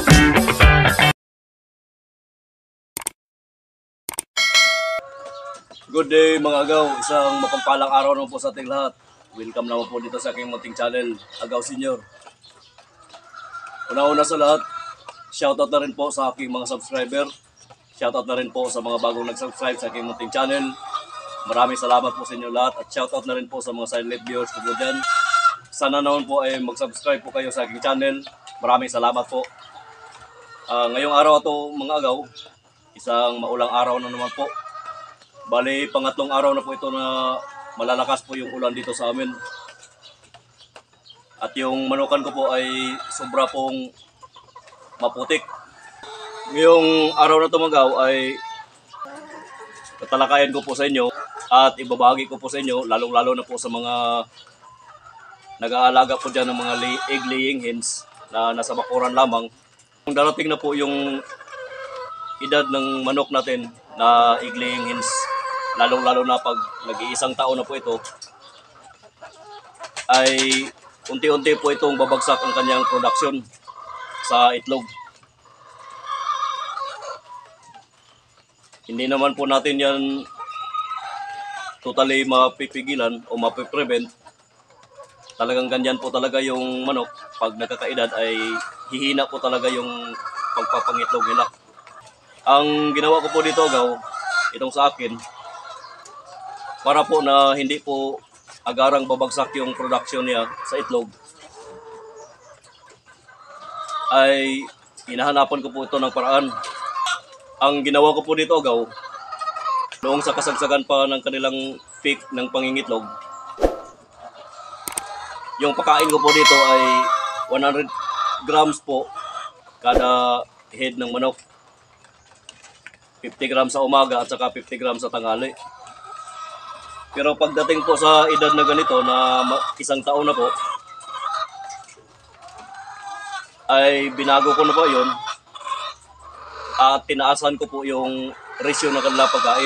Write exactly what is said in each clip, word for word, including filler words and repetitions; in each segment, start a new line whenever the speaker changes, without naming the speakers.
Good day mga agaw, isang mapagpalang araw naman po sa ating lahat. Welcome naman po dito sa aking munting channel, Agaw Senior. Una-una sa lahat, shoutout na rin po sa aking mga subscriber. Shoutout na rin po sa mga bagong nag-subscribe sa aking munting channel. Maraming salamat po sa inyo lahat at shoutout na rin po sa mga silent viewers ko po dyan. Sana naman po ay mag-subscribe po kayo sa aking channel. Maraming salamat po. Uh, ngayong araw ito mga agaw, isang maulang araw na naman po. Bali, pangatlong araw na po ito na malalakas po yung ulan dito sa amin. At yung manukan ko po ay sobra pong maputik. Ngayong araw na tumagaw ay tatalakayan ko po sa inyo at ibabahagi ko po sa inyo, lalong-lalo na po sa mga nag-aalaga po dyan ng mga egg-laying hens na nasa bakuran lamang. Kung darating na po yung edad ng manok natin na egg-laying hens, lalong-lalo na pag nag-iisang taon na po ito, ay unti-unti po itong babagsak ang kanyang production sa itlog. Hindi naman po natin yan totally mapipigilan o mapiprevent. Talagang ganyan po talaga yung manok. Pag nagkakaedad ay hihina po talaga yung pagpapangitlog nila. Ang ginawa ko po dito, agaw, itong sa akin, para po na hindi po agarang babagsak yung production niya sa itlog, ay hinahanapan ko po ito ng paraan. Ang ginawa ko po dito, agaw, noong sa kasagsagan pa ng kanilang peak ng pangingitlog, yung pakain ko po dito ay one hundred grams po kada head ng manok. fifty grams sa umaga at saka fifty grams sa tanghali. Pero pagdating po sa edad na ganito na isang taon na po, ay binago ko na po yun at tinaasan ko po yung ratio ng kanila pagkain.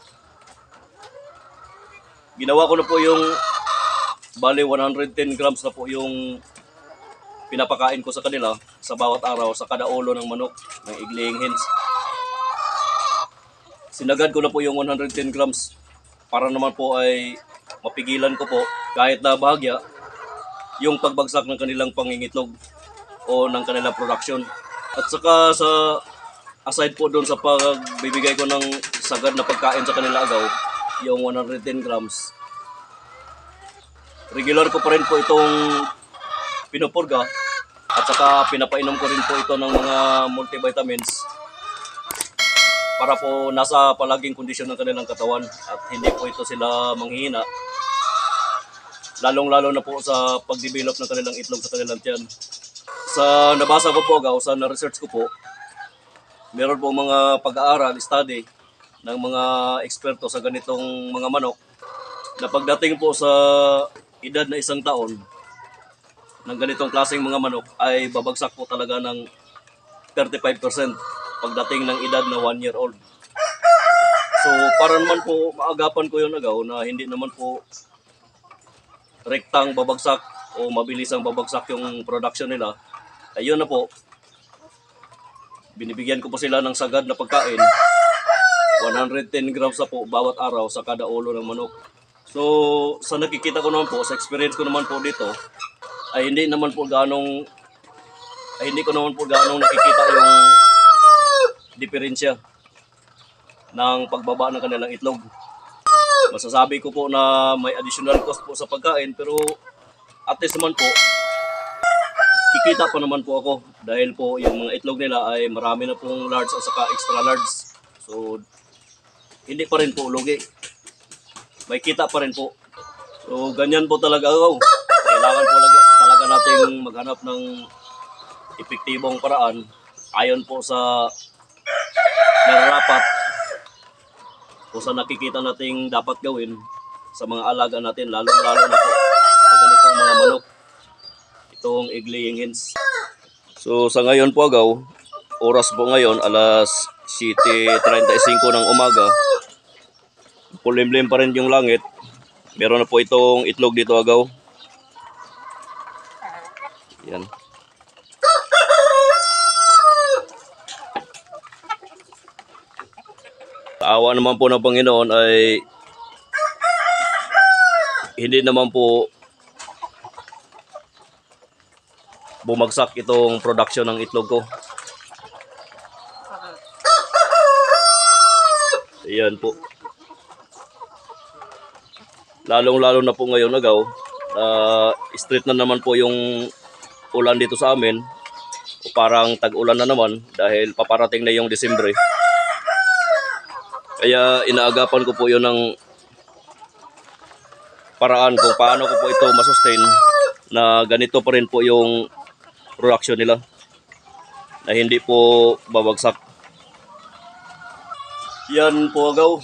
Ginawa ko na po yung bali one hundred ten grams na po yung pinapakain ko sa kanila sa bawat araw sa kada ulo ng manok ng egg-laying hens. Sinagad ko na po yung one hundred ten grams para naman po ay mapigilan ko po kahit na bahagya yung pagbagsak ng kanilang pangingitlog o ng kanilang production. At saka sa aside po doon sa pagbibigay ko ng sagad na pagkain sa kanila agaw, yung one hundred ten grams, regular ko pa rin po itong pinupurga at saka pinapainom ko rin po ito ng mga multivitamins para po nasa palaging kondisyon ng kanilang katawan at hindi po ito sila manghihina, lalong-lalo na po sa pagdevelop ng kanilang itlog sa kanilang tiyan. Sa nabasa ko po, agaw, sa na-research ko po, meron po mga pag-aaral, study ng mga eksperto sa ganitong mga manok na pagdating po sa edad na isang taon ng ganitong klaseng mga manok ay babagsak po talaga ng thirty-five percent pagdating ng edad na one year old. So para naman po maagapan ko yun, agaw, na hindi naman po rektang babagsak o mabilis ang babagsak yung production nila, ayun na po, binibigyan ko po sila ng sagad na pagkain, one hundred ten grams na po bawat araw sa kada ulo ng manok. So sa nakikita ko naman po, sa experience ko naman po dito, ay hindi naman po ganong ay hindi ko naman po ganong nakikita yung diferensya ng pagbaba ng kanilang itlog. Masasabi ko po na may additional cost po sa pagkain, pero at least naman po kikita pa naman po ako dahil po yung mga itlog nila ay marami na pong large at saka extra large. So hindi pa rin po lugi, may kita pa rin po. So ganyan po talaga, agaw. Kailangan po talaga, talaga nating maghanap ng epektibong paraan ayon po sa nararapat o sa nakikita nating dapat gawin sa mga alaga natin, lalong-lalo na po sa ganitong mga manok, itong egg-laying hens. So sa ngayon po, agaw, oras po ngayon alas siyete treinta y cinco ng umaga, pulimlim pa rin yung langit. Meron na po itong itlog dito, agaw. Yan. Sa awa naman po ng Panginoon ay hindi naman po bumagsak itong production ng itlog ko. Ayan po. Lalong-lalo na po ngayon agaw, uh, straight na naman po yung ulan dito sa amin. O parang tag-ulan na naman dahil paparating na yung Disyembre. Kaya inaagapan ko po yun ng paraan kung paano ko po ito masustain na ganito pa rin po yung production nila. Na hindi po babagsak. Yan po agaw.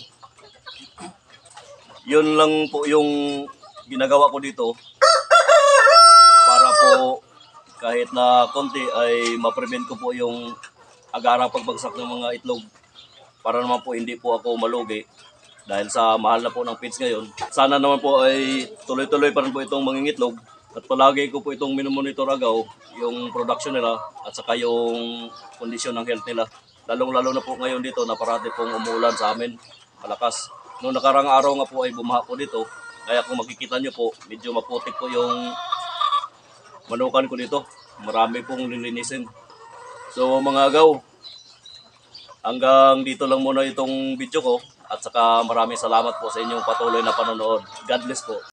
Yun lang po yung ginagawa ko dito para po kahit na konti ay ma-prevent ko po yung agarang pagbagsak ng mga itlog para naman po hindi po ako malugi dahil sa mahal na po ng feeds ngayon. Sana naman po ay tuloy-tuloy pa rin po itong mangingitlog at palagi ko po itong minomonitor agaw yung production nila at saka yung kondisyon ng health nila. Lalong-lalo na po ngayon dito na parati pong umuulan sa amin, malakas. Noong nakarang araw nga po ay bumaha po dito. Kaya kung makikita nyo po, medyo maputik po yung manukan ko dito. Marami pong lilinisin. So mga agaw, hanggang dito lang muna itong video ko. At saka maraming salamat po sa inyong patuloy na panonood. God bless po.